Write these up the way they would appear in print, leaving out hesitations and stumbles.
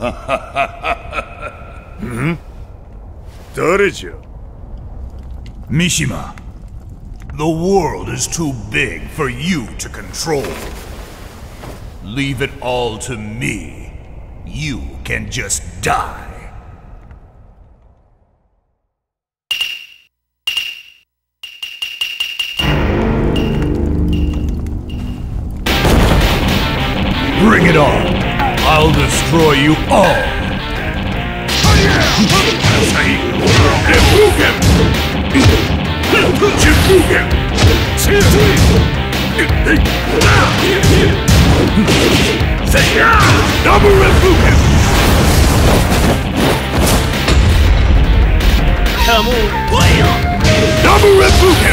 誰じゃ Mishima, the world is too big for you to control. Leave it all to me. You can just die. Bring it on! I'll destroy you all! Double Refuge! Come on! Double Refuge!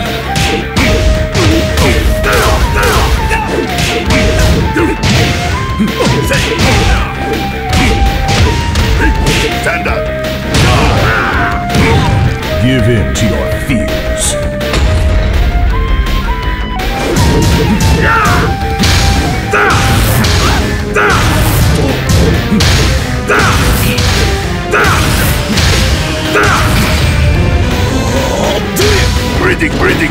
Stand up! Give in to your fears. Breathing!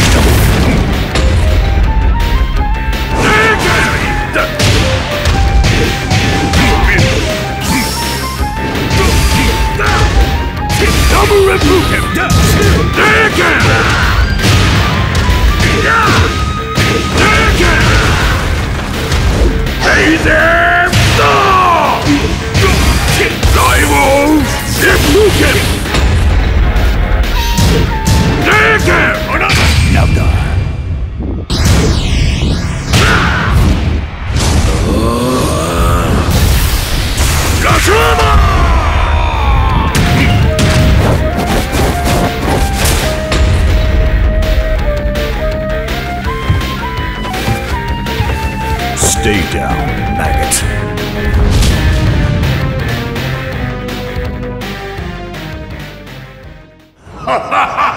Double Refuge! Hey there! Stop! Rival! Refuge! Stay down, maggot. Ha ha ha!